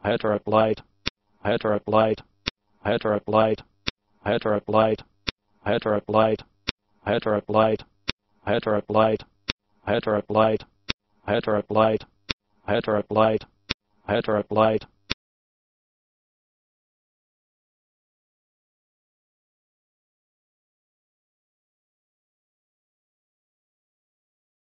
heteroclite, heteroclite, heteroclite, heteroclite, heteroclite, heteroclite, heteroclite, heteroclite, heteroclite, heteroclite, heteroclite,